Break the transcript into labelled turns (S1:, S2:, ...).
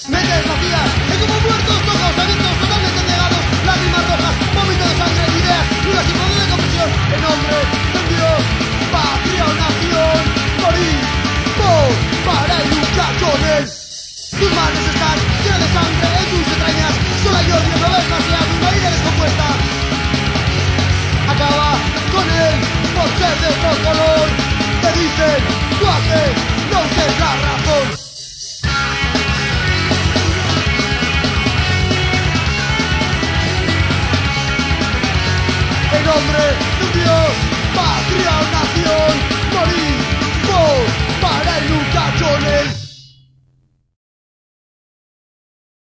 S1: Mentes vacías, y como muertos, ojos abiertos, totalmente cegados, lágrimas rojas, vómito de sangre, ideas, dudas y poder de confusión. En nombre de Dios, patria o nación, morir para educaciones. Tus manos están llenas de sangre en tus entrañas, solo hay odio, no ves más allá, tu vida descompuesta. Acaba con él por ser de otro color. Te dicen, tú haces, no uses la razón. En nombre de un